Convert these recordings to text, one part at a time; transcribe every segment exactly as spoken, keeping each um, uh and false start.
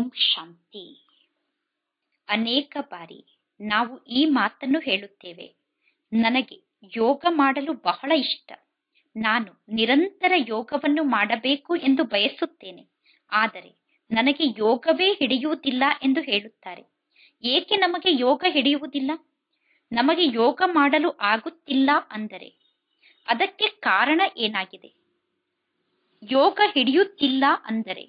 ಓಂ ಶಾಂತಿ. ಅನೇಕ ಬಾರಿ ನಾವು ಈ ಮಾತನ್ನು ಹೇಳುತ್ತೇವೆ, ನನಗೆ ಯೋಗ ಮಾಡಲು ಬಹಳ ಇಷ್ಟ, ನಾನು ನಿರಂತರ ಯೋಗವನ್ನು ಮಾಡಬೇಕು ಎಂದು ಬಯಸುತ್ತೇನೆ, ಆದರೆ ನನಗೆ ಯೋಗವೇ ಹಿಡಿಯುವುದಿಲ್ಲ ಎಂದು ಹೇಳುತ್ತಾರೆ. ಏಕೆ ನಮಗೆ ಯೋಗ ಹಿಡಿಯುವುದಿಲ್ಲ? ನಮಗೆ ಯೋಗ ಮಾಡಲು ಆಗುತ್ತಿಲ್ಲ ಅಂದರೆ ಅದಕ್ಕೆ ಕಾರಣ ಏನಾಗಿದೆ? ಯೋಗ ಹಿಡಿಯುತ್ತಿಲ್ಲ ಅಂದರೆ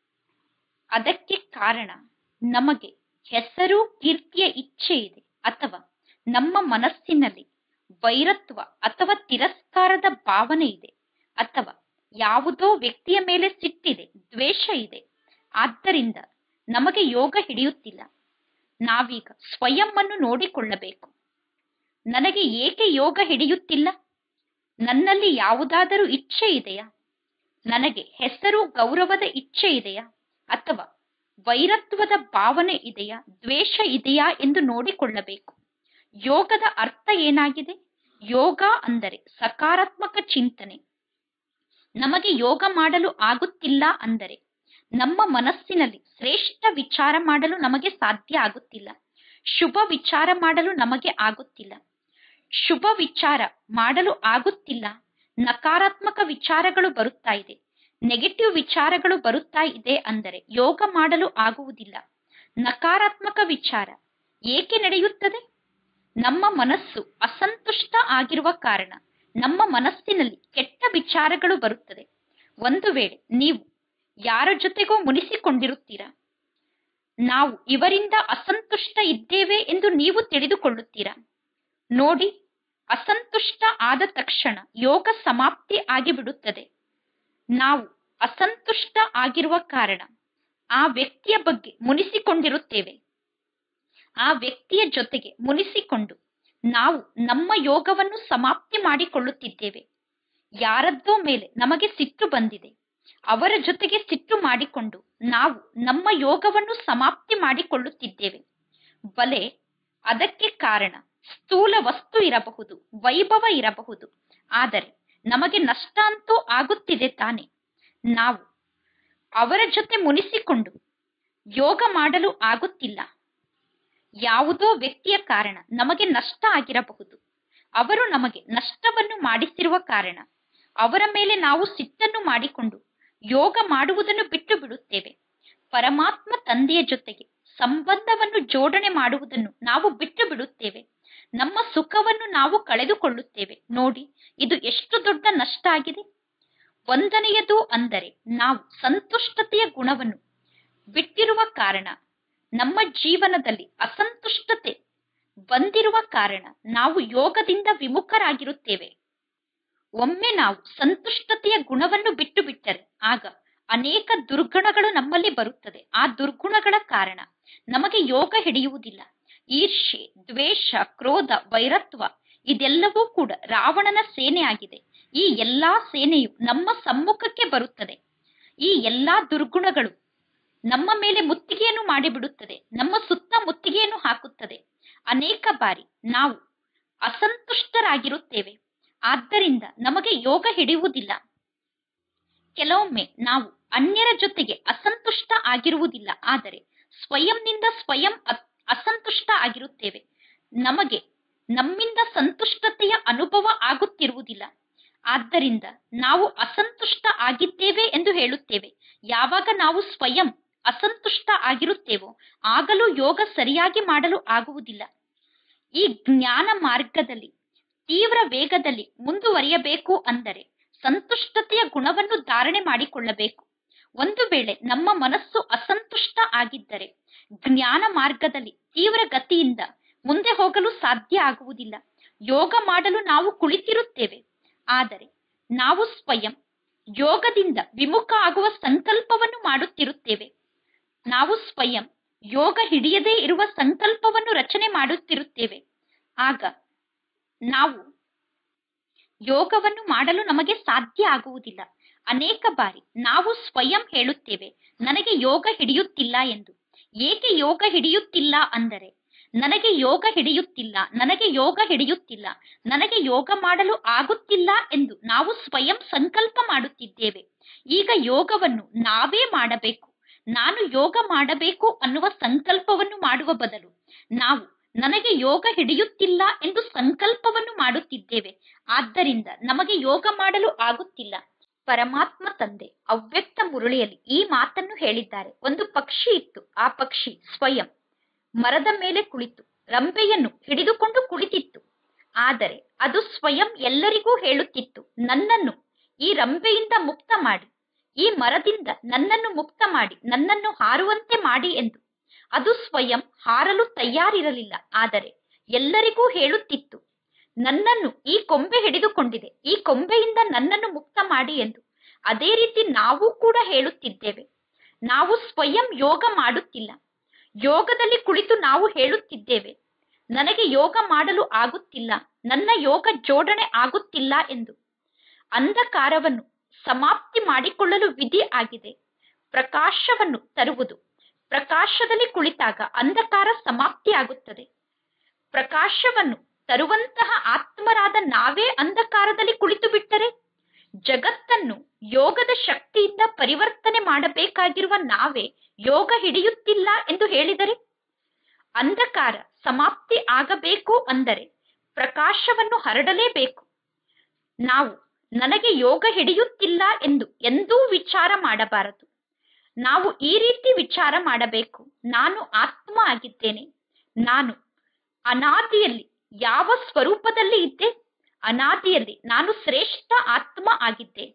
ಅದಕ್ಕೆ ಕಾರಣ ನಮಗೆ ಹೆಸರು ಕೀರ್ತಿಯ ಇಚ್ಛೆ ಇದೆ, ಅಥವಾ ನಮ್ಮ ಮನಸ್ಸಿನಲ್ಲಿ ವೈರತ್ವ ಅಥವಾ ತಿರಸ್ಕಾರದ ಭಾವನೆ ಇದೆ, ಅಥವಾ ಯಾವುದೋ ವ್ಯಕ್ತಿಯ ಮೇಲೆ ಸಿಟ್ಟಿದೆ, ದ್ವೇಷ ಇದೆ. ಆದ್ದರಿಂದ ನಮಗೆ ಯೋಗ ಹಿಡಿಯುತ್ತಿಲ್ಲ. ನಾವೀಗ ಸ್ವಯಂ ಅನ್ನು ನೋಡಿಕೊಳ್ಳಬೇಕು. ನನಗೆ ಏಕೆ ಯೋಗ ಹಿಡಿಯುತ್ತಿಲ್ಲ? ನನ್ನಲ್ಲಿ ಯಾವುದಾದರೂ ಇಚ್ಛೆ ಇದೆಯಾ? ನನಗೆ ಹೆಸರು ಗೌರವದ ಇಚ್ಛೆ ಇದೆಯಾ, ಅಥವಾ ವೈರತ್ವದ ಭಾವನೆ ಇದೆಯಾ, ದ್ವೇಷ ಇದೆಯಾ ಎಂದು ನೋಡಿಕೊಳ್ಳಬೇಕು. ಯೋಗದ ಅರ್ಥ ಏನಾಗಿದೆ? ಯೋಗ ಅಂದರೆ ಸಕಾರಾತ್ಮಕ ಚಿಂತನೆ. ನಮಗೆ ಯೋಗ ಮಾಡಲು ಆಗುತ್ತಿಲ್ಲ ಅಂದರೆ ನಮ್ಮ ಮನಸ್ಸಿನಲ್ಲಿ ಶ್ರೇಷ್ಠ ವಿಚಾರ ಮಾಡಲು ನಮಗೆ ಸಾಧ್ಯ ಆಗುತ್ತಿಲ್ಲ, ಶುಭ ವಿಚಾರ ಮಾಡಲು ನಮಗೆ ಆಗುತ್ತಿಲ್ಲ. ಶುಭ ವಿಚಾರ ಮಾಡಲು ಆಗುತ್ತಿಲ್ಲ, ನಕಾರಾತ್ಮಕ ವಿಚಾರಗಳು ಬರುತ್ತಾ ಇದೆ, ನೆಗೆಟಿವ್ ವಿಚಾರಗಳು ಬರುತ್ತಾ ಇದೆ ಅಂದರೆ ಯೋಗ ಮಾಡಲು ಆಗುವುದಿಲ್ಲ. ನಕಾರಾತ್ಮಕ ವಿಚಾರ ಏಕೆ ನಡೆಯುತ್ತದೆ? ನಮ್ಮ ಮನಸ್ಸು ಅಸಂತುಷ್ಟ ಆಗಿರುವ ಕಾರಣ ನಮ್ಮ ಮನಸ್ಸಿನಲ್ಲಿ ಕೆಟ್ಟ ವಿಚಾರಗಳು ಬರುತ್ತದೆ. ಒಂದು ವೇಳೆ ನೀವು ಯಾರ ಜೊತೆಗೋ ಮುನಿಸಿಕೊಂಡಿರುತ್ತೀರಾ, ನಾವು ಇವರಿಂದ ಅಸಂತುಷ್ಟ ಇದ್ದೇವೆ ಎಂದು ನೀವು ತಿಳಿದುಕೊಳ್ಳುತ್ತೀರಾ. ನೋಡಿ, ಅಸಂತುಷ್ಟ ಆದ ತಕ್ಷಣ ಯೋಗ ಸಮಾಪ್ತಿ ಆಗಿಬಿಡುತ್ತದೆ. ನಾವು ಅಸಂತುಷ್ಟ ಆಗಿರುವ ಕಾರಣ ಆ ವ್ಯಕ್ತಿಯ ಬಗ್ಗೆ ಮುನಿಸಿಕೊಂಡಿರುತ್ತೇವೆ. ಆ ವ್ಯಕ್ತಿಯ ಜೊತೆಗೆ ಮುನಿಸಿಕೊಂಡು ನಾವು ನಮ್ಮ ಯೋಗವನ್ನು ಸಮಾಪ್ತಿ ಮಾಡಿಕೊಳ್ಳುತ್ತಿದ್ದೇವೆ. ಯಾರದ್ದೋ ಮೇಲೆ ನಮಗೆ ಸಿಟ್ಟು ಬಂದಿದೆ, ಅವರ ಜೊತೆಗೆ ಸಿಟ್ಟು ಮಾಡಿಕೊಂಡು ನಾವು ನಮ್ಮ ಯೋಗವನ್ನು ಸಮಾಪ್ತಿ ಮಾಡಿಕೊಳ್ಳುತ್ತಿದ್ದೇವೆ. ಬಲೆ, ಅದಕ್ಕೆ ಕಾರಣ ಸ್ಥೂಲ ವಸ್ತು ಇರಬಹುದು, ವೈಭವ ಇರಬಹುದು, ಆದರೆ ನಮಗೆ ನಷ್ಟ ಅಂತೂ ಆಗುತ್ತಿದೆ ತಾನೆ. ನಾವು ಅವರ ಜೊತೆ ಮುನಿಸಿಕೊಂಡು ಯೋಗ ಮಾಡಲು ಆಗುತ್ತಿಲ್ಲ. ಯಾವುದೋ ವ್ಯಕ್ತಿಯ ಕಾರಣ ನಮಗೆ ನಷ್ಟ ಆಗಿರಬಹುದು. ಅವರು ನಮಗೆ ನಷ್ಟವನ್ನು ಮಾಡಿಸಿರುವ ಕಾರಣ ಅವರ ಮೇಲೆ ನಾವು ಸಿಟ್ಟನ್ನು ಮಾಡಿಕೊಂಡು ಯೋಗ ಮಾಡುವುದನ್ನು ಬಿಟ್ಟು ಬಿಡುತ್ತೇವೆ. ಪರಮಾತ್ಮ ತಂದೆಯ ಜೊತೆಗೆ ಸಂಬಂಧವನ್ನು ಜೋಡಣೆ ಮಾಡುವುದನ್ನು ನಾವು ಬಿಟ್ಟು ಬಿಡುತ್ತೇವೆ. ನಮ್ಮ ಸುಖವನ್ನು ನಾವು ಕಳೆದುಕೊಳ್ಳುತ್ತೇವೆ. ನೋಡಿ, ಇದು ಎಷ್ಟು ದೊಡ್ಡ ನಷ್ಟ ಆಗಿದೆ. ಒಂದನೆಯದು ಅಂದರೆ ನಾವು ಸಂತುಷ್ಟತೆಯ ಗುಣವನ್ನು ಬಿಟ್ಟಿರುವ ಕಾರಣ, ನಮ್ಮ ಜೀವನದಲ್ಲಿ ಅಸಂತುಷ್ಟತೆ ಬಂದಿರುವ ಕಾರಣ ನಾವು ಯೋಗದಿಂದ ವಿಮುಖರಾಗಿರುತ್ತೇವೆ. ಒಮ್ಮೆ ನಾವು ಸಂತುಷ್ಟತೆಯ ಗುಣವನ್ನು ಬಿಟ್ಟು ಬಿಟ್ಟರೆ ಆಗ ಅನೇಕ ದುರ್ಗುಣಗಳು ನಮ್ಮಲ್ಲಿ ಬರುತ್ತದೆ. ಆ ದುರ್ಗುಣಗಳ ಕಾರಣ ನಮಗೆ ಯೋಗ ಹಿಡಿಯುವುದಿಲ್ಲ. ಈರ್ಷೆ, ದ್ವೇಷ, ಕ್ರೋಧ, ವೈರತ್ವ ಇದೆಲ್ಲವೂ ಕೂಡ ರಾವಣನ ಸೇನೆ ಆಗಿದೆ. ಈ ಎಲ್ಲಾ ಸೇನೆಯು ನಮ್ಮ ಸಮ್ಮುಖಕ್ಕೆ ಬರುತ್ತದೆ. ಈ ಎಲ್ಲಾ ದುರ್ಗುಣಗಳು ನಮ್ಮ ಮೇಲೆ ಮುತ್ತಿಗೆಯನ್ನು ಮಾಡಿಬಿಡುತ್ತದೆ, ನಮ್ಮ ಸುತ್ತ ಮುತ್ತಿಗೆಯನ್ನು ಹಾಕುತ್ತದೆ. ಅನೇಕ ಬಾರಿ ನಾವು ಅಸಂತುಷ್ಟರಾಗಿರುತ್ತೇವೆ, ಆದ್ದರಿಂದ ನಮಗೆ ಯೋಗ ಹಿಡಿಯುವುದಿಲ್ಲ. ಕೆಲವೊಮ್ಮೆ ನಾವು ಅನ್ಯರ ಜೊತೆಗೆ ಅಸಂತುಷ್ಟ ಆಗಿರುವುದಿಲ್ಲ, ಆದರೆ ಸ್ವಯಂನಿಂದ ಸ್ವಯಂ ಅಸಂತುಷ್ಟ ಆಗಿರುತ್ತೇವೆ. ನಮಗೆ ನಮ್ಮಿಂದ ಸಂತುಷ್ಟತೆಯ ಅನುಭವ ಆಗುತ್ತಿರುವುದಿಲ್ಲ, ಆದ್ದರಿಂದ ನಾವು ಅಸಂತುಷ್ಟ ಆಗಿದ್ದೇವೆ ಎಂದು ಹೇಳುತ್ತೇವೆ. ಯಾವಾಗ ನಾವು ಸ್ವಯಂ ಅಸಂತುಷ್ಟ ಆಗಿರುತ್ತೇವೋ ಆಗಲೂ ಯೋಗ ಸರಿಯಾಗಿ ಮಾಡಲು ಆಗುವುದಿಲ್ಲ. ಈ ಜ್ಞಾನ ಮಾರ್ಗದಲ್ಲಿ ತೀವ್ರ ವೇಗದಲ್ಲಿ ಮುಂದುವರಿಯಬೇಕು ಅಂದರೆ ಸಂತುಷ್ಟತೆಯ ಗುಣವನ್ನು ಧಾರಣೆ ಮಾಡಿಕೊಳ್ಳಬೇಕು. ಒಂದು ವೇಳೆ ನಮ್ಮ ಮನಸ್ಸು ಅಸಂತುಷ್ಟ ಆಗಿದ್ದರೆ ಜ್ಞಾನ ಮಾರ್ಗದಲ್ಲಿ ತೀವ್ರ ಗತಿಯಿಂದ ಮುಂದೆ ಹೋಗಲು ಸಾಧ್ಯ ಆಗುವುದಿಲ್ಲ. ಯೋಗ ಮಾಡಲು ನಾವು ಕುಳಿತಿರುತ್ತೇವೆ, ಆದರೆ ನಾವು ಸ್ವಯಂ ಯೋಗದಿಂದ ವಿಮುಖ ಆಗುವ ಸಂಕಲ್ಪವನ್ನು ಮಾಡುತ್ತಿರುತ್ತೇವೆ. ನಾವು ಸ್ವಯಂ ಯೋಗ ಹಿಡಿಯದೇ ಇರುವ ಸಂಕಲ್ಪವನ್ನು ರಚನೆ ಮಾಡುತ್ತಿರುತ್ತೇವೆ. ಆಗ ನಾವು ಯೋಗವನ್ನು ಮಾಡಲು ನಮಗೆ ಸಾಧ್ಯ ಆಗುವುದಿಲ್ಲ. ಅನೇಕ ಬಾರಿ ನಾವು ಸ್ವಯಂ ಹೇಳುತ್ತೇವೆ, ನನಗೆ ಯೋಗ ಹಿಡಿಯುತ್ತಿಲ್ಲ ಎಂದು. ಏಕೆ ಯೋಗ ಹಿಡಿಯುತ್ತಿಲ್ಲ ಅಂದರೆ ನನಗೆ ಯೋಗ ಹಿಡಿಯುತ್ತಿಲ್ಲ, ನನಗೆ ಯೋಗ ಹಿಡಿಯುತ್ತಿಲ್ಲ, ನನಗೆ ಯೋಗ ಮಾಡಲು ಆಗುತ್ತಿಲ್ಲ ಎಂದು ನಾವು ಸ್ವಯಂ ಸಂಕಲ್ಪ ಮಾಡುತ್ತಿದ್ದೇವೆ. ಈಗ ಯೋಗವನ್ನು ನಾವೇ ಮಾಡಬೇಕು. ನಾನು ಯೋಗ ಮಾಡಬೇಕು ಅನ್ನುವ ಸಂಕಲ್ಪವನ್ನು ಮಾಡುವ ಬದಲು ನಾವು ನನಗೆ ಯೋಗ ಹಿಡಿಯುತ್ತಿಲ್ಲ ಎಂದು ಸಂಕಲ್ಪವನ್ನು ಮಾಡುತ್ತಿದ್ದೇವೆ. ಆದ್ದರಿಂದ ನಮಗೆ ಯೋಗ ಮಾಡಲು ಆಗುತ್ತಿಲ್ಲ. ಪರಮಾತ್ಮ ತಂದೆ ಅವ್ಯಕ್ತ ಮುರಳಿಯಲ್ಲಿ ಈ ಮಾತನ್ನು ಹೇಳಿದ್ದಾರೆ. ಒಂದು ಪಕ್ಷಿ ಇತ್ತು. ಆ ಪಕ್ಷಿ ಸ್ವಯಂ ಮರದ ಮೇಲೆ ಕುಳಿತು ರಂಬೆಯನ್ನು ಹಿಡಿದುಕೊಂಡು ಕುಳಿತಿತ್ತು. ಆದರೆ ಅದು ಸ್ವಯಂ ಎಲ್ಲರಿಗೂ ಹೇಳುತ್ತಿತ್ತು, ನನ್ನನ್ನು ಈ ರಂಬೆಯಿಂದ ಮುಕ್ತ ಮಾಡಿ, ಈ ಮರದಿಂದ ನನ್ನನ್ನು ಮುಕ್ತ ಮಾಡಿ, ನನ್ನನ್ನು ಹಾರುವಂತೆ ಮಾಡಿ ಎಂದು. ಅದು ಸ್ವಯಂ ಹಾರಲು ತಯಾರಿರಲಿಲ್ಲ. ಆದರೆ ಎಲ್ಲರಿಗೂ ಹೇಳುತ್ತಿತ್ತು, ನನ್ನನ್ನು ಈ ಕೊಂಬೆ ಹಿಡಿದುಕೊಂಡಿದೆ, ಈ ಕೊಂಬೆಯಿಂದ ನನ್ನನ್ನು ಮುಕ್ತ ಮಾಡಿ ಎಂದು. ಅದೇ ರೀತಿ ನಾವು ಕೂಡ ಹೇಳುತ್ತಿದ್ದೇವೆ, ನಾವು ಸ್ವಯಂ ಯೋಗ ಮಾಡುತ್ತಿಲ್ಲ. ಯೋಗದಲ್ಲಿ ಕುಳಿತು ನಾವು ಹೇಳುತ್ತಿದ್ದೇವೆ, ನನಗೆ ಯೋಗ ಮಾಡಲು ಆಗುತ್ತಿಲ್ಲ, ನನ್ನ ಯೋಗ ಜೋಡಣೆ ಆಗುತ್ತಿಲ್ಲ ಎಂದು. ಅಂಧಕಾರವನ್ನು ಸಮಾಪ್ತಿ ಮಾಡಿಕೊಳ್ಳಲು ವಿಧಿ ಆಗಿದೆ ಪ್ರಕಾಶವನ್ನು ತರುವುದು. ಪ್ರಕಾಶದಲ್ಲಿ ಕುಳಿತಾಗ ಅಂಧಕಾರ ಸಮಾಪ್ತಿ ಆಗುತ್ತದೆ. ಪ್ರಕಾಶವನ್ನು ತರುವಂತಹ ಆತ್ಮರಾದ ನಾವೇ ಅಂಧಕಾರದಲ್ಲಿ ಕುಳಿತು ಬಿಟ್ಟರೆ, ಜಗತ್ತನ್ನು ಯೋಗದ ಶಕ್ತಿಯಿಂದ ಪರಿವರ್ತನೆ ಮಾಡಬೇಕಾಗಿರುವ ನಾವೇ ಯೋಗ ಹಿಡಿಯುತ್ತಿಲ್ಲ ಎಂದು ಹೇಳಿದರೆ, ಅಂಧಕಾರ ಸಮಾಪ್ತಿ ಆಗಬೇಕು ಅಂದರೆ ಪ್ರಕಾಶವನ್ನು ಹರಡಲೇಬೇಕು. ನಾವು ನನಗೆ ಯೋಗ ಹಿಡಿಯುತ್ತಿಲ್ಲ ಎಂದು ಎಂದೂ ವಿಚಾರ ಮಾಡಬಾರದು. ನಾವು ಈ ರೀತಿ ವಿಚಾರ ಮಾಡಬೇಕು, ನಾನು ಆತ್ಮ ಆಗಿದ್ದೇನೆ. ನಾನು ಅನಾದಿಯಲ್ಲಿ ಯಾವ ಸ್ವರೂಪದಲ್ಲಿ ಇದ್ದೆ, ಅನಾದಿಯಲ್ಲಿ ನಾನು ಶ್ರೇಷ್ಠ ಆತ್ಮ ಆಗಿದ್ದೆ.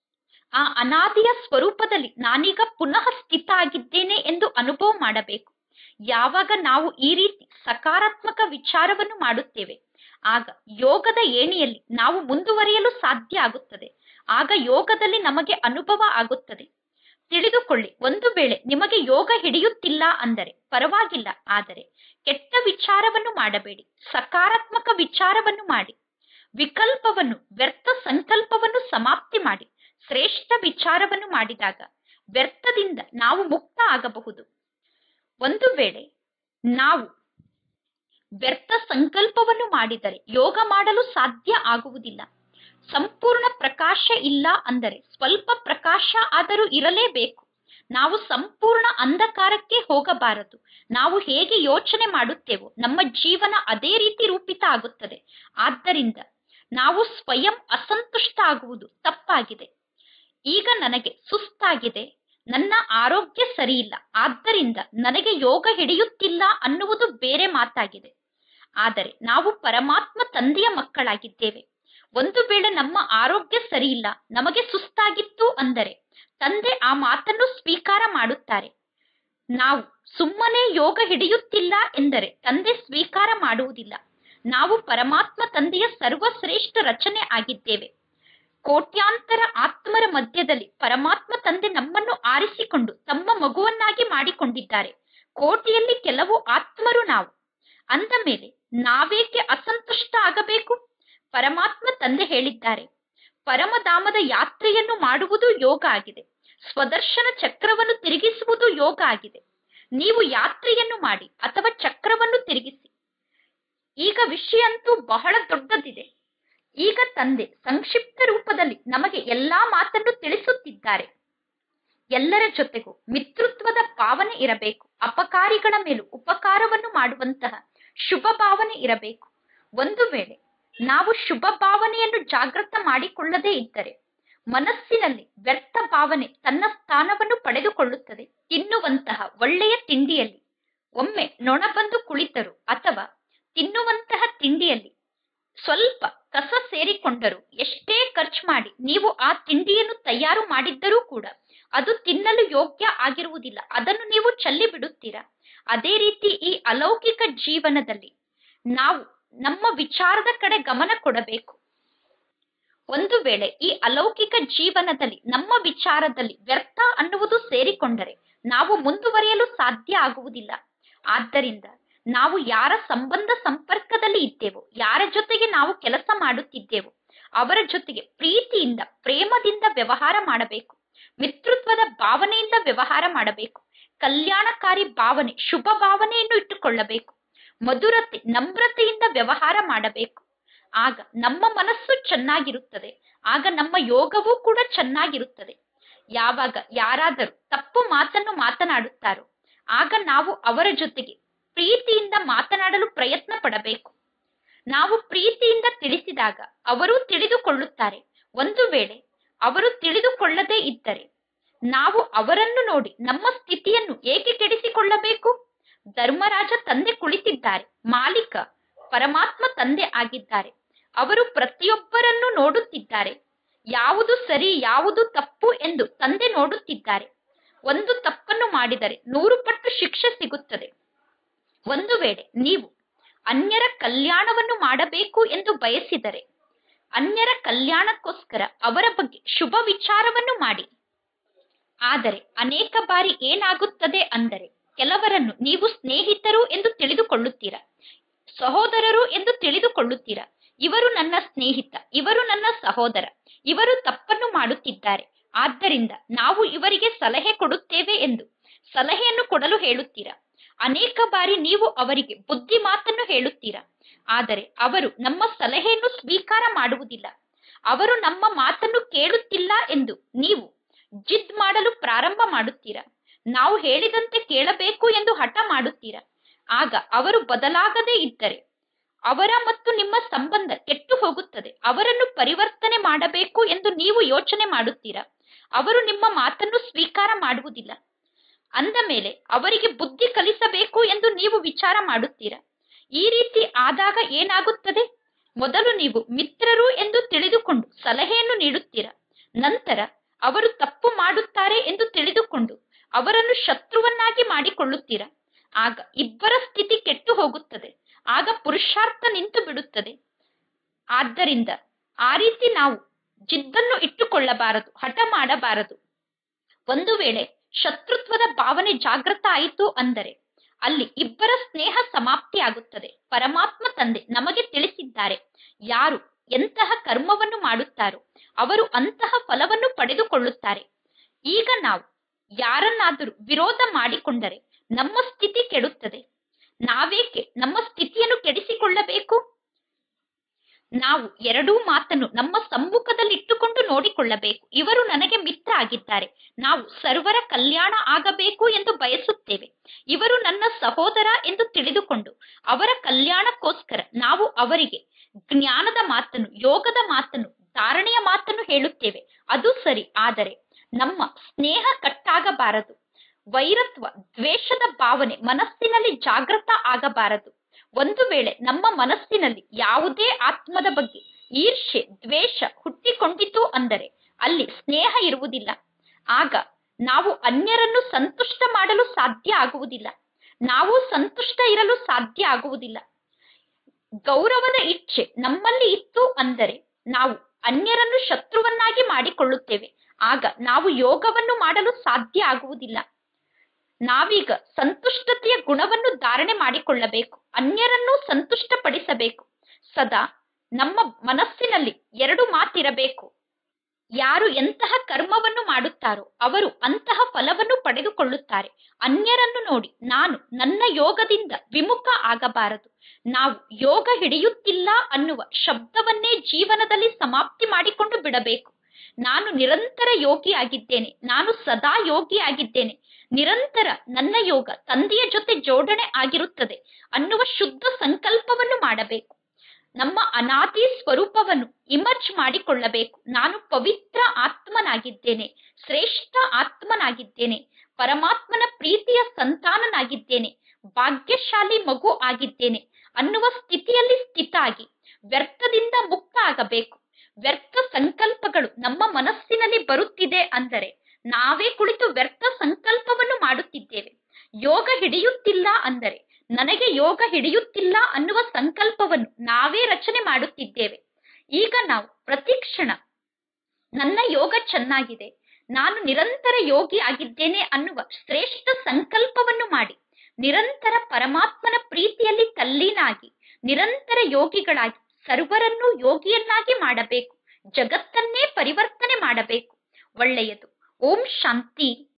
ಆ ಅನಾದಿಯ ಸ್ವರೂಪದಲ್ಲಿ ನಾನೀಗ ಪುನಃ ಸ್ಥಿತ ಆಗಿದ್ದೇನೆ ಎಂದು ಅನುಭವ ಮಾಡಬೇಕು. ಯಾವಾಗ ನಾವು ಈ ರೀತಿ ಸಕಾರಾತ್ಮಕ ವಿಚಾರವನ್ನು ಮಾಡುತ್ತೇವೆ, ಆಗ ಯೋಗದ ಏಣಿಯಲ್ಲಿ ನಾವು ಮುಂದುವರಿಯಲು ಸಾಧ್ಯ ಆಗುತ್ತದೆ. ಆಗ ಯೋಗದಲ್ಲಿ ನಮಗೆ ಅನುಭವ ಆಗುತ್ತದೆ. ತಿಳಿದುಕೊಳ್ಳಿ, ಒಂದು ವೇಳೆ ನಿಮಗೆ ಯೋಗ ಹಿಡಿಯುತ್ತಿಲ್ಲ ಅಂದರೆ ಪರವಾಗಿಲ್ಲ, ಆದರೆ ಕೆಟ್ಟ ವಿಚಾರವನ್ನು ಮಾಡಬೇಡಿ, ಸಕಾರಾತ್ಮಕ ವಿಚಾರವನ್ನು ಮಾಡಿ. ವಿಕಲ್ಪವನ್ನು, ವ್ಯರ್ಥ ಸಂಕಲ್ಪವನ್ನು ಸಮಾಪ್ತಿ ಮಾಡಿ ಶ್ರೇಷ್ಠ ವಿಚಾರವನ್ನು ಮಾಡಿದಾಗ ವ್ಯರ್ಥದಿಂದ ನಾವು ಮುಕ್ತ ಆಗಬಹುದು. ಒಂದು ವೇಳೆ ನಾವು ವ್ಯರ್ಥ ಸಂಕಲ್ಪವನ್ನು ಮಾಡಿದರೆ ಯೋಗ ಮಾಡಲು ಸಾಧ್ಯ ಆಗುವುದಿಲ್ಲ. ಸಂಪೂರ್ಣ ಪ್ರಕಾಶ ಇಲ್ಲ ಅಂದರೆ ಸ್ವಲ್ಪ ಪ್ರಕಾಶ ಆದರೂ ಇರಲೇಬೇಕು. ನಾವು ಸಂಪೂರ್ಣ ಅಂಧಕಾರಕ್ಕೆ ಹೋಗಬಾರದು. ನಾವು ಹೇಗೆ ಯೋಚನೆ ಮಾಡುತ್ತೇವೋ ನಮ್ಮ ಜೀವನ ಅದೇ ರೀತಿ ರೂಪಿತ ಆಗುತ್ತದೆ. ಆದ್ದರಿಂದ ನಾವು ಸ್ವಯಂ ಅಸಂತುಷ್ಟ ಆಗುವುದು ತಪ್ಪಾಗಿದೆ. ಈಗ ನನಗೆ ಸುಸ್ತಾಗಿದೆ, ನನ್ನ ಆರೋಗ್ಯ ಸರಿಯಿಲ್ಲ, ಆದ್ದರಿಂದ ನನಗೆ ಯೋಗ ಹಿಡಿಯುತ್ತಿಲ್ಲ ಅನ್ನುವುದು ಬೇರೆ ಮಾತಾಗಿದೆ. ಆದರೆ ನಾವು ಪರಮಾತ್ಮ ತಂದೆಯ ಮಕ್ಕಳಾಗಿದ್ದೇವೆ. ಒಂದು ವೇಳೆ ನಮ್ಮ ಆರೋಗ್ಯ ಸರಿಯಿಲ್ಲ, ನಮಗೆ ಸುಸ್ತಾಗಿತ್ತು ಅಂದರೆ ತಂದೆ ಆ ಮಾತನ್ನು ಸ್ವೀಕಾರ ಮಾಡುತ್ತಾರೆ. ನಾವು ಸುಮ್ಮನೆ ಯೋಗ ಹಿಡಿಯುತ್ತಿಲ್ಲ ಎಂದರೆ ತಂದೆ ಸ್ವೀಕಾರ ಮಾಡುವುದಿಲ್ಲ. ನಾವು ಪರಮಾತ್ಮ ತಂದೆಯ ಸರ್ವಶ್ರೇಷ್ಠ ರಚನೆ ಆಗಿದ್ದೇವೆ. ಕೋಟ್ಯಾಂತರ ಆತ್ಮರ ಮಧ್ಯದಲ್ಲಿ ಪರಮಾತ್ಮ ತಂದೆ ನಮ್ಮನ್ನು ಆರಿಸಿಕೊಂಡು ತಮ್ಮ ಮಗುವನ್ನಾಗಿ ಮಾಡಿಕೊಂಡಿದ್ದಾರೆ. ಕೋಟಿಯಲ್ಲಿ ಕೆಲವು ಆತ್ಮರು ನಾವು. ಅಂದ ಮೇಲೆ ನಾವೇಕೆ ಅಸಂತುಷ್ಟ ಆಗಬೇಕು? ಪರಮಾತ್ಮ ತಂದೆ ಹೇಳಿದ್ದಾರೆ, ಪರಮಧಾಮದ ಯಾತ್ರೆಯನ್ನು ಮಾಡುವುದು ಯೋಗ ಆಗಿದೆ. ಸ್ವದರ್ಶನ ಚಕ್ರವನ್ನು ತಿರುಗಿಸುವುದು ಯೋಗ ಆಗಿದೆ. ನೀವು ಯಾತ್ರೆಯನ್ನು ಮಾಡಿ ಅಥವಾ ಚಕ್ರವನ್ನು ತಿರುಗಿಸಿ. ಈಗ ವಿಷಯ ಅಂತೂ ಬಹಳ ದೊಡ್ಡದಿದೆ. ಈಗ ತಂದೆ ಸಂಕ್ಷಿಪ್ತ ರೂಪದಲ್ಲಿ ನಮಗೆ ಎಲ್ಲಾ ಮಾತನ್ನು ತಿಳಿಸುತ್ತಿದ್ದಾರೆ. ಎಲ್ಲರ ಜೊತೆಗೂ ಮಿತ್ರತ್ವದ ಭಾವನೆ ಇರಬೇಕು. ಅಪಕಾರಿಗಳ ಮೇಲೂ ಉಪಕಾರವನ್ನು ಮಾಡುವಂತಹ ಶುಭ ಭಾವನೆ ಇರಬೇಕು. ಒಂದು ವೇಳೆ ನಾವು ಶುಭ ಭಾವನೆಯನ್ನು ಜಾಗೃತ ಮಾಡಿಕೊಳ್ಳದೇ ಇದ್ದರೆ ಮನಸ್ಸಿನಲ್ಲಿ ವ್ಯರ್ಥ ಭಾವನೆ ತನ್ನ ಸ್ಥಾನವನ್ನು ಪಡೆದುಕೊಳ್ಳುತ್ತದೆ. ತಿನ್ನುವಂತಹ ಒಳ್ಳೆಯ ತಿಂಡಿಯಲ್ಲಿ ಒಮ್ಮೆ ನೊಣ ಬಂದು ಕುಳಿತರು ಅಥವಾ ತಿನ್ನುವಂತಹ ತಿಂಡಿಯಲ್ಲಿ ಸ್ವಲ್ಪ ಕಸ ಸೇರಿಕೊಂಡರು, ಎಷ್ಟೇ ಖರ್ಚು ಮಾಡಿ ನೀವು ಆ ತಿಂಡಿಯನ್ನು ತಯಾರು ಮಾಡಿದ್ದರೂ ಕೂಡ ಅದು ತಿನ್ನಲು ಯೋಗ್ಯ ಆಗಿರುವುದಿಲ್ಲ. ಅದನ್ನು ನೀವು ಚೆಲ್ಲಿ ಬಿಡುತ್ತೀರಾ. ಅದೇ ರೀತಿ ಈ ಅಲೌಕಿಕ ಜೀವನದಲ್ಲಿ ನಾವು ನಮ್ಮ ವಿಚಾರದ ಕಡೆ ಗಮನ ಕೊಡಬೇಕು. ಒಂದು ವೇಳೆ ಈ ಅಲೌಕಿಕ ಜೀವನದಲ್ಲಿ ನಮ್ಮ ವಿಚಾರದಲ್ಲಿ ವ್ಯರ್ಥ ಅನ್ನುವುದು ಸೇರಿಕೊಂಡರೆ ನಾವು ಮುಂದುವರಿಯಲು ಸಾಧ್ಯ ಆಗುವುದಿಲ್ಲ. ಆದ್ದರಿಂದ ನಾವು ಯಾರ ಸಂಬಂಧ ಸಂಪರ್ಕದಲ್ಲಿ ಇದ್ದೇವೋ, ಯಾರ ಜೊತೆಗೆ ನಾವು ಕೆಲಸ ಮಾಡುತ್ತಿದ್ದೇವೋ ಅವರ ಜೊತೆಗೆ ಪ್ರೀತಿಯಿಂದ, ಪ್ರೇಮದಿಂದ ವ್ಯವಹಾರ ಮಾಡಬೇಕು. ಮಿತ್ರತ್ವದ ಭಾವನೆಯಿಂದ ವ್ಯವಹಾರ ಮಾಡಬೇಕು. ಕಲ್ಯಾಣಕಾರಿ ಭಾವನೆ, ಶುಭ ಭಾವನೆಯನ್ನು ಇಟ್ಟುಕೊಳ್ಳಬೇಕು. ಮಧುರತೆ, ನಮ್ರತೆಯಿಂದ ವ್ಯವಹಾರ ಮಾಡಬೇಕು. ಆಗ ನಮ್ಮ ಮನಸ್ಸು ಚೆನ್ನಾಗಿರುತ್ತದೆ. ಆಗ ನಮ್ಮ ಯೋಗವೂ ಕೂಡ ಚೆನ್ನಾಗಿರುತ್ತದೆ. ಯಾವಾಗ ಯಾರಾದರೂ ತಪ್ಪು ಮಾತನ್ನು ಮಾತನಾಡುತ್ತಾರೋ ಆಗ ನಾವು ಅವರ ಜೊತೆಗೆ ಪ್ರೀತಿಯಿಂದ ಮಾತನಾಡಲು ಪ್ರಯತ್ನ ಪಡಬೇಕು. ನಾವು ಪ್ರೀತಿಯಿಂದ ತಿಳಿಸಿದಾಗ ಅವರು ತಿಳಿದುಕೊಳ್ಳುತ್ತಾರೆ. ಒಂದು ವೇಳೆ ಅವರು ತಿಳಿದುಕೊಳ್ಳದೇ ಇದ್ದರೆ ನಾವು ಅವರನ್ನು ನೋಡಿ ನಮ್ಮ ಸ್ಥಿತಿಯನ್ನು ಏಕೆ ಕೆಡಿಸಿಕೊಳ್ಳಬೇಕು? ಧರ್ಮರಾಜ ತಂದೆ ಕುಳಿತಿದ್ದಾರೆ. ಮಾಲೀಕ ಪರಮಾತ್ಮ ತಂದೆ ಆಗಿದ್ದಾರೆ. ಅವರು ಪ್ರತಿಯೊಬ್ಬರನ್ನು ನೋಡುತ್ತಿದ್ದಾರೆ. ಯಾವುದು ಸರಿ ಯಾವುದು ತಪ್ಪು ಎಂದು ತಂದೆ ನೋಡುತ್ತಿದ್ದಾರೆ. ಒಂದು ತಪ್ಪನ್ನು ಮಾಡಿದರೆ ನೂರು ಪಟ್ಟು ಶಿಕ್ಷೆ ಸಿಗುತ್ತದೆ. ಒಂದು ವೇಳೆ ನೀವು ಅನ್ಯರ ಕಲ್ಯಾಣವನ್ನು ಮಾಡಬೇಕು ಎಂದು ಬಯಸಿದರೆ ಅನ್ಯರ ಕಲ್ಯಾಣಕ್ಕೋಸ್ಕರ ಅವರ ಬಗ್ಗೆ ಶುಭ ವಿಚಾರವನ್ನು ಮಾಡಿ. ಆದರೆ ಅನೇಕ ಬಾರಿ ಏನಾಗುತ್ತದೆ ಅಂದರೆ ಕೆಲವರನ್ನು ನೀವು ಸ್ನೇಹಿತರು ಎಂದು ತಿಳಿದುಕೊಳ್ಳುತ್ತೀರಾ, ಸಹೋದರರು ಎಂದು ತಿಳಿದುಕೊಳ್ಳುತ್ತೀರಾ. ಇವರು ನನ್ನ ಸ್ನೇಹಿತ, ಇವರು ನನ್ನ ಸಹೋದರ, ಇವರು ತಪ್ಪನ್ನು ಮಾಡುತ್ತಿದ್ದಾರೆ, ಆದ್ದರಿಂದ ನಾವು ಇವರಿಗೆ ಸಲಹೆ ಕೊಡುತ್ತೇವೆ ಎಂದು ಸಲಹೆಯನ್ನು ಕೊಡಲು ಹೇಳುತ್ತೀರಾ. ಅನೇಕ ಬಾರಿ ನೀವು ಅವರಿಗೆ ಬುದ್ಧಿ ಮಾತನ್ನು ಹೇಳುತ್ತೀರಾ. ಆದರೆ ಅವರು ನಮ್ಮ ಸಲಹೆಯನ್ನು ಸ್ವೀಕಾರ ಮಾಡುವುದಿಲ್ಲ. ಅವರು ನಮ್ಮ ಮಾತನ್ನು ಕೇಳುತ್ತಿಲ್ಲ ಎಂದು ನೀವು ಜಿದ್ ಮಾಡಲು ಪ್ರಾರಂಭ ಮಾಡುತ್ತೀರಾ. ನಾವು ಹೇಳಿದಂತೆ ಕೇಳಬೇಕು ಎಂದು ಹಠ ಮಾಡುತ್ತೀರಾ. ಆಗ ಅವರು ಬದಲಾಗದೇ ಇದ್ದರೆ ಅವರ ಮತ್ತು ನಿಮ್ಮ ಸಂಬಂಧ ಕೆಟ್ಟು ಹೋಗುತ್ತದೆ. ಅವರನ್ನು ಪರಿವರ್ತನೆ ಮಾಡಬೇಕು ಎಂದು ನೀವು ಯೋಚನೆ ಮಾಡುತ್ತೀರಾ. ಅವರು ನಿಮ್ಮ ಮಾತನ್ನು ಸ್ವೀಕಾರ ಮಾಡುವುದಿಲ್ಲ. ಅಂದ ಮೇಲೆ ಅವರಿಗೆ ಬುದ್ಧಿ ಕಲಿಸಬೇಕು ಎಂದು ನೀವು ವಿಚಾರ ಮಾಡುತ್ತೀರಾ. ಈ ರೀತಿ ಆದಾಗ ಏನಾಗುತ್ತದೆ? ಮೊದಲು ನೀವು ಮಿತ್ರರು ಎಂದು ತಿಳಿದುಕೊಂಡು ಸಲಹೆಯನ್ನು ನೀಡುತ್ತೀರಾ. ನಂತರ ಅವರು ತಪ್ಪು ಮಾಡುತ್ತಾರೆ ಎಂದು ತಿಳಿದುಕೊಂಡು ಅವರನ್ನು ಶತ್ರುವನ್ನಾಗಿ ಮಾಡಿಕೊಳ್ಳುತ್ತೀರಾ. ಆಗ ಇಬ್ಬರ ಸ್ಥಿತಿ ಕೆಟ್ಟು ಹೋಗುತ್ತದೆ. ಆಗ ಪುರುಷಾರ್ಥ ನಿಂತು ಬಿಡುತ್ತದೆ. ಆದ್ದರಿಂದ ಆ ರೀತಿ ನಾವು ಜಿದ್ದನ್ನು ಇಟ್ಟುಕೊಳ್ಳಬಾರದು, ಹಠ ಮಾಡಬಾರದು. ಒಂದು ವೇಳೆ ಶತ್ರುತ್ವದ ಭಾವನೆ ಜಾಗೃತ ಆಯಿತು ಅಂದರೆ ಅಲ್ಲಿ ಇಬ್ಬರ ಸ್ನೇಹ ಸಮಾಪ್ತಿ ಆಗುತ್ತದೆ. ಪರಮಾತ್ಮ ತಂದೆ ನಮಗೆ ತಿಳಿಸಿದ್ದಾರೆ, ಯಾರು ಎಂತಹ ಕರ್ಮವನ್ನು ಮಾಡುತ್ತಾರೋ ಅವರು ಅಂತಹ ಫಲವನ್ನು ಪಡೆದುಕೊಳ್ಳುತ್ತಾರೆ. ಈಗ ನಾವು ಯಾರನ್ನಾದರೂ ವಿರೋಧ ಮಾಡಿಕೊಂಡರೆ ನಮ್ಮ ಸ್ಥಿತಿ ಕೆಡುತ್ತದೆ. ನಾವೇಕೆ ನಮ್ಮ ಸ್ಥಿತಿಯನ್ನು ಕೆಡಿಸಿಕೊಳ್ಳಬೇಕು? ನಾವು ಎರಡೂ ಮಾತನ್ನು ನಮ್ಮ ಸಮ್ಮುಖದಲ್ಲಿ ಇಟ್ಟುಕೊಂಡು ನೋಡಿಕೊಳ್ಳಬೇಕು. ಇವರು ನನಗೆ ಮಿತ್ರ ಆಗಿದ್ದಾರೆ, ನಾವು ಸರ್ವರ ಕಲ್ಯಾಣ ಆಗಬೇಕು ಎಂದು ಬಯಸುತ್ತೇವೆ. ಇವರು ನನ್ನ ಸಹೋದರ ಎಂದು ತಿಳಿದುಕೊಂಡು ಅವರ ಕಲ್ಯಾಣಕ್ಕೋಸ್ಕರ ನಾವು ಅವರಿಗೆ ಜ್ಞಾನದ ಮಾತನ್ನು, ಯೋಗದ ಮಾತನ್ನು, ಧಾರಣೆಯ ಮಾತನ್ನು ಹೇಳುತ್ತೇವೆ. ಅದು ಸರಿ. ಆದರೆ ನಮ್ಮ ಸ್ನೇಹ ಕಟ್ಟಾಗಬಾರದು. ವೈರತ್ವ, ದ್ವೇಷದ ಭಾವನೆ ಮನಸ್ಸಿನಲ್ಲಿ ಜಾಗೃತ ಆಗಬಾರದು. ಒಂದು ವೇಳೆ ನಮ್ಮ ಮನಸ್ಸಿನಲ್ಲಿ ಯಾವುದೇ ಆತ್ಮದ ಬಗ್ಗೆ ಈರ್ಷೆ, ದ್ವೇಷ ಹುಟ್ಟಿಕೊಂಡಿತು ಅಂದರೆ ಅಲ್ಲಿ ಸ್ನೇಹ ಇರುವುದಿಲ್ಲ. ಆಗ ನಾವು ಅನ್ಯರನ್ನು ಸಂತುಷ್ಟ ಮಾಡಲು ಸಾಧ್ಯ ಆಗುವುದಿಲ್ಲ. ನಾವು ಸಂತುಷ್ಟ ಇರಲು ಸಾಧ್ಯ ಆಗುವುದಿಲ್ಲ. ಗೌರವದ ಇಚ್ಛೆ ನಮ್ಮಲ್ಲಿ ಇತ್ತು ಅಂದರೆ ನಾವು ಅನ್ಯರನ್ನು ಶತ್ರುವನ್ನಾಗಿ ಮಾಡಿಕೊಳ್ಳುತ್ತೇವೆ. ಆಗ ನಾವು ಯೋಗವನ್ನು ಮಾಡಲು ಸಾಧ್ಯ ಆಗುವುದಿಲ್ಲ. ನಾವೀಗ ಸಂತುಷ್ಟತೆಯ ಗುಣವನ್ನು ಧಾರಣೆ ಮಾಡಿಕೊಳ್ಳಬೇಕು. ಅನ್ಯರನ್ನು ಸಂತುಷ್ಟಪಡಿಸಬೇಕು. ಸದಾ ನಮ್ಮ ಮನಸ್ಸಿನಲ್ಲಿ ಎರಡು ಮಾತಿರಬೇಕು. ಯಾರು ಎಂತಹ ಕರ್ಮವನ್ನು ಮಾಡುತ್ತಾರೋ ಅವರು ಅಂತಹ ಫಲವನ್ನು ಪಡೆದುಕೊಳ್ಳುತ್ತಾರೆ. ಅನ್ಯರನ್ನು ನೋಡಿ ನಾನು ನನ್ನ ಯೋಗದಿಂದ ವಿಮುಖ ಆಗಬಾರದು. ನಾವು ಯೋಗ ಹಿಡಿಯುತ್ತಿಲ್ಲ ಅನ್ನುವ ಶಬ್ದವನ್ನೇ ಜೀವನದಲ್ಲಿ ಸಮಾಪ್ತಿ ಮಾಡಿಕೊಂಡು ಬಿಡಬೇಕು. ನಾನು ನಿರಂತರ ಯೋಗಿ ಆಗಿದ್ದೇನೆ, ನಾನು ಸದಾ ಯೋಗಿ ಆಗಿದ್ದೇನೆ, ನಿರಂತರ ನನ್ನ ಯೋಗ ತಂದೆಯ ಜೊತೆ ಜೋಡಣೆ ಆಗಿರುತ್ತದೆ ಅನ್ನುವ ಶುದ್ಧ ಸಂಕಲ್ಪವನ್ನು ಮಾಡಬೇಕು. ನಮ್ಮ ಅನಾದಿ ಸ್ವರೂಪವನ್ನು ಇಮರ್ಜ್ ಮಾಡಿಕೊಳ್ಳಬೇಕು. ನಾನು ಪವಿತ್ರ ಆತ್ಮನಾಗಿದ್ದೇನೆ, ಶ್ರೇಷ್ಠ ಆತ್ಮನಾಗಿದ್ದೇನೆ, ಪರಮಾತ್ಮನ ಪ್ರೀತಿಯ ಸಂತಾನನಾಗಿದ್ದೇನೆ, ಭಾಗ್ಯಶಾಲಿ ಮಗು ಆಗಿದ್ದೇನೆ ಅನ್ನುವ ಸ್ಥಿತಿಯಲ್ಲಿ ಸ್ಥಿತ ಆಗಿ ವ್ಯರ್ಥದಿಂದ ಮುಕ್ತ ಆಗಬೇಕು. ವ್ಯರ್ಥ ಸಂಕಲ್ಪಗಳು ನಮ್ಮ ಮನಸ್ಸಿನಲ್ಲಿ ಬರುತ್ತಿದೆ ಅಂದರೆ ನಾವೇ ಕುಳಿತು ವ್ಯರ್ಥ ಸಂಕಲ್ಪವನ್ನು ಮಾಡುತ್ತಿದ್ದೇವೆ. ಯೋಗ ಹಿಡಿಯುತ್ತಿಲ್ಲ ಅಂದರೆ ನನಗೆ ಯೋಗ ಹಿಡಿಯುತ್ತಿಲ್ಲ ಅನ್ನುವ ಸಂಕಲ್ಪವನ್ನು ನಾವೇ ರಚನೆ ಮಾಡುತ್ತಿದ್ದೇವೆ. ಈಗ ನಾವು ಪ್ರತಿ ಕ್ಷಣ ನನ್ನ ಯೋಗ ಚೆನ್ನಾಗಿದೆ, ನಾನು ನಿರಂತರ ಯೋಗಿ ಆಗಿದ್ದೇನೆ ಅನ್ನುವ ಶ್ರೇಷ್ಠ ಸಂಕಲ್ಪವನ್ನು ಮಾಡಿ ನಿರಂತರ ಪರಮಾತ್ಮನ ಪ್ರೀತಿಯಲ್ಲಿ ತಲ್ಲೀನಾಗಿ ನಿರಂತರ ಯೋಗಿಗಳಾಗಿ ಸರ್ವರನ್ನೂ ಯೋಗಿಯನ್ನಾಗಿ ಮಾಡಬೇಕು. ಜಗತ್ತನ್ನೇ ಪರಿವರ್ತನೆ ಮಾಡಬೇಕು. ಒಳ್ಳೆಯದು. ಓಂ ಶಾಂತಿ.